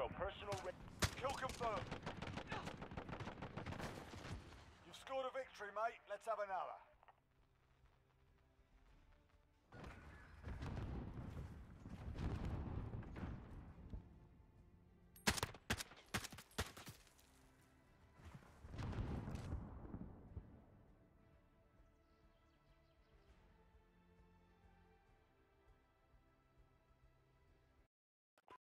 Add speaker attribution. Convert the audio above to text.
Speaker 1: Bravo, personal...
Speaker 2: Kill confirmed. You've scored a victory, mate. Let's have another.